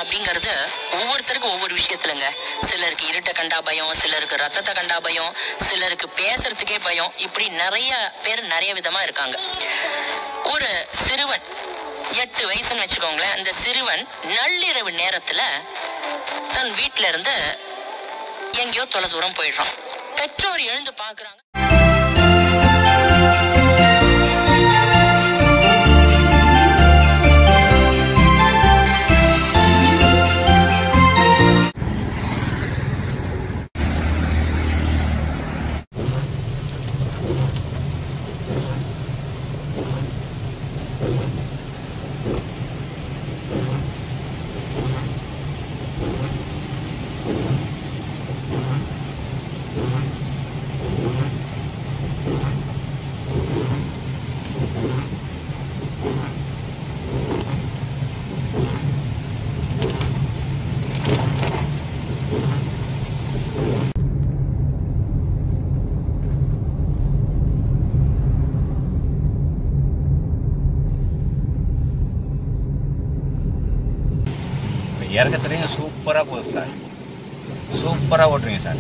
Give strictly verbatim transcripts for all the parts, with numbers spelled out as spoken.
அப்படிங்கறது ஒவ்வொருத்தருக்கும் ஒவ்வொரு விஷயத்துலங்க. சிலருக்கு இருட்டை கண்டா பயம், சிலருக்கு ரத்தத்தை கண்டா பயம், சிலருக்கு பேசுறதுக்கே பயம். இப்படி நிறைய பேர் நிறைய விதமா இருக்காங்க. ஒரு சிறுவன் எட்டு வயசுன்னு வச்சுக்கோங்களேன். அந்த சிறுவன் நள்ளிரவு நேரத்துல தன் வீட்டுல இருந்து எங்கேயோ தொலை தூரம் போயிடுறான். பெற்றோர் எழுந்து பாக்குறாங்க. இறக்கத்துலையும் சூப்பராக போகுது சார். சூப்பராக ஓட்டுறீங்க சார்.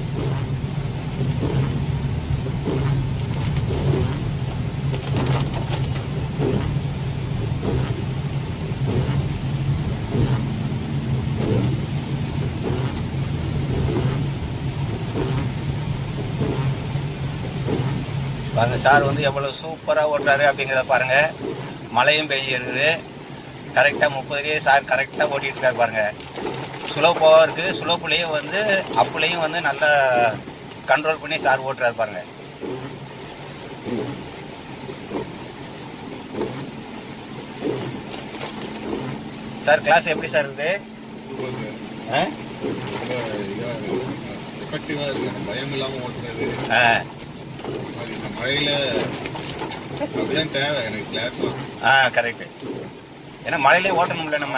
பாருங்க சார் வந்து எவ்வளவு சூப்பராக ஓட்டுறாரு அப்படிங்கிறத பாருங்க. மழையும் பெய்ய இருக்குது. கரெக்டாக முப்பதுலேயே சார் கரெக்டாக ஓட்டிகிட்டு இருக்காரு பாருங்க. ஸ்லோப்பாக இருக்குது. ஸ்லோப்புலேயும் வந்து அப்புலையும் வந்து நல்லா கண்ட்ரோல் பண்ணி சார் ஓட்டுறாரு பாருங்க. சார் கிளாஸ் எப்படி சார் இருக்குது? பயம் இல்லாம ஓட்டுறது மழையில அப்படிதான் தேவை எனக்கு கிளாஸ். ஆ கரெக்ட். ஏன்னா மழையிலே ஓட்டணும்ல நம்ம.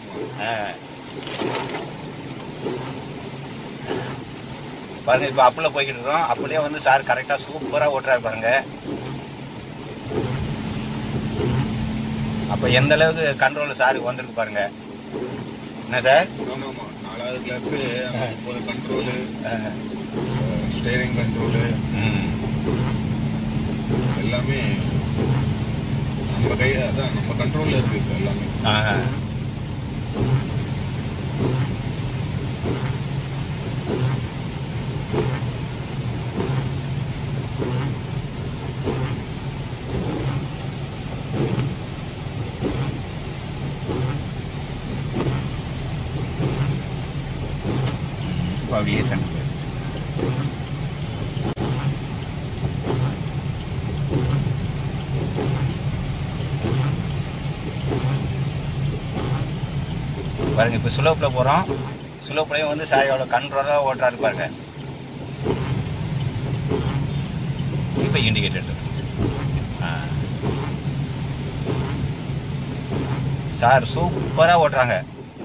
பாருங்க இப்ப அப்புல போய்கிட்டு இருக்கோம். அப்புலயே வந்து சார் கரெக்டா சூப்பரா ஓட்டுறாரு பாருங்க. அப்ப எந்த அளவுக்கு கண்ட்ரோல் சாருக்கு வந்திருக்கு பாருங்க. என்ன சார்? நாலாவது கிளாஸ்க்கு முப்பது கண்ட்ரோலு, ஸ்டேரிங் கண்ட்ரோலு எல்லாமே நம்ம கை அதான் நம்ம கண்ட்ரோல்ல இருக்கு எல்லாமே. அப்படியே சண்டை பாருங்க. இப்ப ஸ்லோப்ல போறோம். ஸ்லோப்லயும் வந்து சார் எவ்வளவு கண்ட்ரோலா ஓட்டுறாரு பாருங்க. இப்ப இண்டிகேட்டர் சார் சூப்பரா ஓட்டுறாங்க.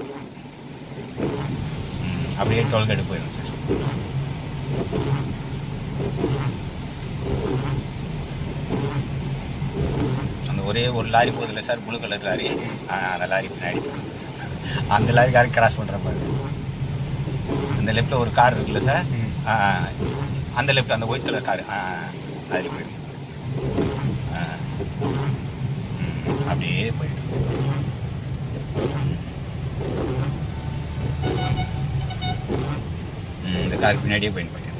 அப்படியே டோல்கேட் போயிடும் சார். அந்த ஒரே ஒரு லாரி போகுதுல்ல சார், ப்ளூ கலர் லாரி. அந்த லாரி பின்னாடி அந்த லாரிக்காரர் கிராஸ் பண்ற மாதிரி. அந்த லெஃப்ட்ல ஒரு கார் இருக்குல்ல சார், அந்த லெஃப்ட் அந்த ஒயிட் கலர் கார் அதில் போயிடும். அப்படியே போயிடும். இந்த கார் பின்னாடியே போயிட்டு போயிட்டு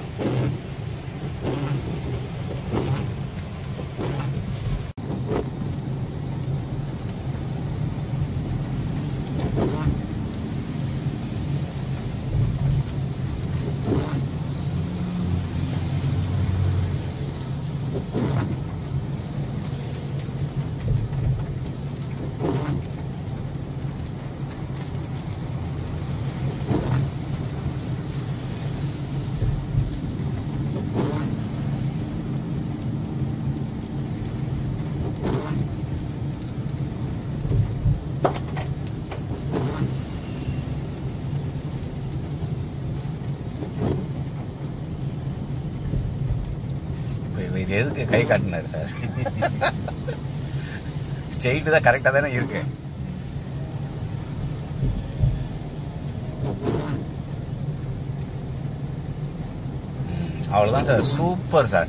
எதுக்கு கை காட்டினாரு சார்? ஸ்ட்ரெயிட் தான் கரெக்டா தானே இருக்கு. அவ்வளோதான் சார், சூப்பர் சார்.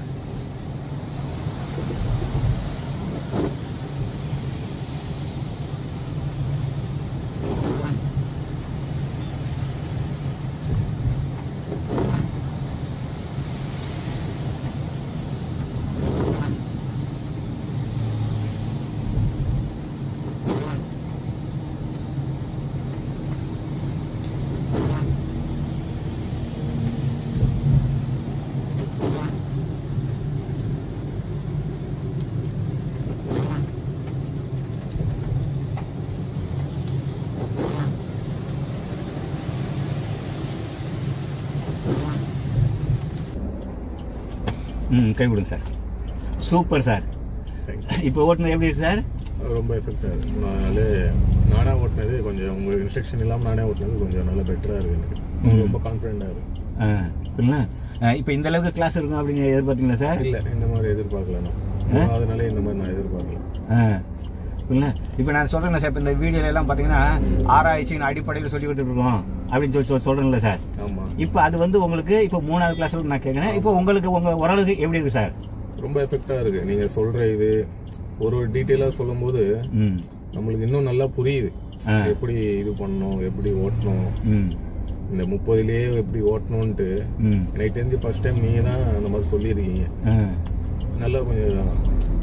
ம் கை கொடுங்க சார். Super sir. இப்போ ஓட்டுனது எப்படி இருக்கு சார்? ரொம்ப எஃபெக்டாக இருக்குது. அதனால நானாக ஓட்டினது கொஞ்சம் உங்களுக்கு இன்ஸ்ட்ரக்ஷன் இல்லாமல் நானே ஓட்டினது கொஞ்சம் நல்லா பெட்டராக இருக்குது. எனக்கு ரொம்ப கான்ஃபிடென்ட்டாக இருக்குது. ஆ சரிங்களா. இப்போ இந்த அளவுக்கு கிளாஸ் இருக்கும் அப்படின்னு எதிர்பார்த்தீங்களா சார்? இல்லை, இந்த மாதிரி எதிர்பார்க்கல நான். அதனால இந்த மாதிரி நான் எதிர்பார்க்கல. ஆ சரிங்களா. இப்போ நான் சொல்கிறேன் சார், இப்போ இந்த வீடியோல எல்லாம் பார்த்தீங்கன்னா ஆராய்ச்சியின் அடிப்படையில் சொல்லி கொடுத்துருக்கோம் அப்படின்னு சொல்லி சொல்கிறேன்ல சார். ஆமாம். இப்போ அது வந்து உங்களுக்கு இப்போ மூணாவது கிளாஸில் நான் கேட்குறேன். இப்போ உங்களுக்கு உங்கள் ஓரளவுக்கு எப்படி இருக்குது சார்? ரொம்ப எஃபெக்டாக இருக்குது. நீங்கள் சொல்கிற இது ஒரு ஒரு டீட்டெயிலாக சொல்லும் போது நம்மளுக்கு இன்னும் நல்லா புரியுது. எப்படி இது பண்ணணும், எப்படி ஓட்டணும், இந்த முப்பதுலேயே எப்படி ஓட்டணும்ட்டு எனக்கு தெரிஞ்சு ஃபர்ஸ்ட் டைம் நீங்கள் தான் அந்த மாதிரி சொல்லியிருக்கீங்க. நல்லா கொஞ்சம்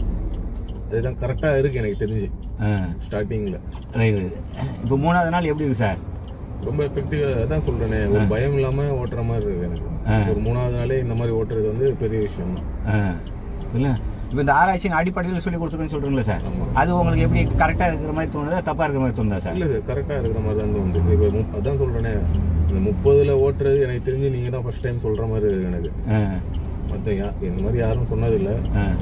அதுதான் கரெக்டாக இருக்கு எனக்கு தெரிஞ்சு ஸ்டார்டிங்கில். இப்போ மூணாவது நாள் எப்படி இருக்கு சார்? ரொம்ப எஃபெக்டிவா அதான் சொல்றேனே, ஒரு பயம் இல்லாம ஓட்டுற மாதிரி இருக்கு எனக்கு. ஒரு மூணாவது நாளே இந்த மாதிரி ஓட்டுறது வந்து பெரிய விஷயம் தான். இல்ல இப்போ இந்த ஆராய்ச்சியின் அடிப்படையில் சொல்லி கொடுத்துருன்னு சொல்றீங்களா சார்? அது உங்களுக்கு எப்படி கரெக்டா இருக்கிற மாதிரி தோணுதா, தப்பா இருக்கிற மாதிரி தோணுதா சார்? இல்ல, கரெக்டா இருக்கிற மாதிரி தான் தோணுது. அதான் சொல்றேனே, இந்த முப்பதுல ஓட்டுறது எனக்கு தெரிஞ்சு நீங்க தான் ஃபர்ஸ்ட் டைம் சொல்ற மாதிரி இருக்கு எனக்கு. மத்த இந்த மாதிரி யாரும் சொன்னது இல்ல.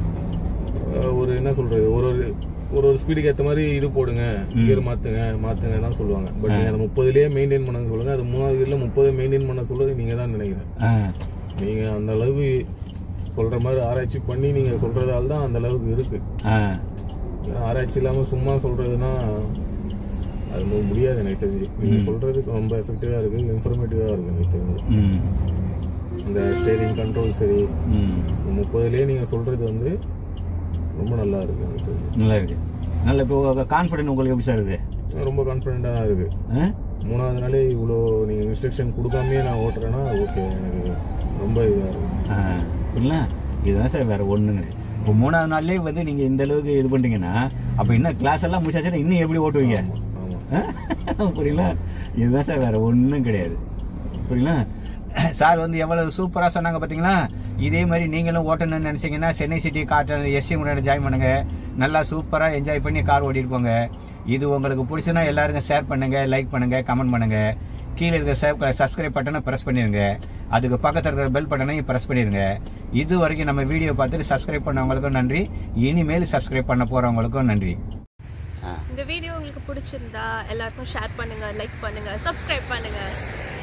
ஒரு என்ன சொல்றது, ஒரு ஒரு ஒரு ஒரு ஸ்பீடுக்கு ஏற்ற மாதிரி இது போடுங்க, கியர் மாத்துங்க மாத்துங்க தான் சொல்லுவாங்க. பட் நீங்க அந்த முப்பதுலயே மெயின்டைன் பண்ண சொல்லுங்க. அது மூணாவது கியர்ல முப்பது மெயின்டைன் பண்ண சொல்றது நீங்க தான் நினைக்கிறேன். நீங்க அந்த அளவுக்கு சொல்ற மாதிரி ஆராய்ச்சி பண்ணி நீங்க சொல்றதால தான் அந்த அளவுக்கு இருக்கு. ஆராய்ச்சி இல்லாம சும்மா சொல்றதுன்னா அது முடியாது எனக்கு தெரிஞ்சு. நீங்க சொல்றதுக்கு ரொம்ப எஃபெக்டிவா இருக்கு, இன்ஃபர்மேட்டிவா இருக்கு எனக்கு தெரிஞ்சு. இந்த ஸ்டேரிங் கண்ட்ரோல் சரி, முப்பதுலயே நீங்க சொல்றது வந்து ரொம்ப நல்லா இருக்கு எனக்கு தெரிஞ்சு. நல்லா இருக்கு. நல்ல இப்போ கான்ஃபிடென்ட் உங்களுக்கு எப்படி சார் இருக்கு? ரொம்ப கான்ஃபிடென்ட்டா தான் இருக்கு. மூணாவது நாளே இவ்வளோ நீங்க இன்ஸ்ட்ரக்ஷன் கொடுக்காமயே நான் ஓட்டுறேன்னா ஓகே, எனக்கு ரொம்ப இதாக இருக்கு. இல்ல இதுதான் சார், வேற ஒண்ணுங்க. இப்போ மூணாவது நாள்லயே வந்து நீங்க இந்த அளவுக்கு இது பண்றீங்கன்னா அப்ப இன்னும் கிளாஸ் எல்லாம் முடிச்சாச்சுன்னா இன்னும் எப்படி ஓட்டுவீங்க? புரியல. இதுதான் சார், வேற ஒண்ணும் கிடையாது. புரியல. சார் வந்து எவ்வளவு சூப்பரா சொன்னாங்க பாத்தீங்களா? இதே மாதிரி நீங்களும் ஓட்டணும்னு நினைச்சீங்கன்னா சென்னை சிட்டி கார் எஸ்சி முன்னாடி ஜாயின் பண்ணுங்க. நல்லா சூப்பரா என்ஜாய் பண்ணி கார் ஓட்டிட்டு போங்க. இது உங்களுக்கு பிடிச்சுன்னா எல்லாருக்கும் ஷேர் பண்ணுங்க, லைக் பண்ணுங்க, கமெண்ட் பண்ணுங்க. கீழே இருக்க சப்ஸ்கிரைப் பட்டனை பிரஸ் பண்ணிருங்க. அதுக்கு பக்கத்தில் இருக்கிற பெல் பட்டனையும் பிரஸ் பண்ணிருங்க. இது வரைக்கும் நம்ம வீடியோ பார்த்துட்டு சப்ஸ்கிரைப் பண்ணவங்களுக்கும் நன்றி. இனிமேல் சப்ஸ்கிரைப் பண்ண போறவங்களுக்கும் நன்றி. இந்த வீடியோ உங்களுக்கு பிடிச்சிருந்தா எல்லாருக்கும் ஷேர் பண்ணுங்க, லைக் பண்ணுங்க, சப்ஸ்கிரைப் பண்ணுங்க.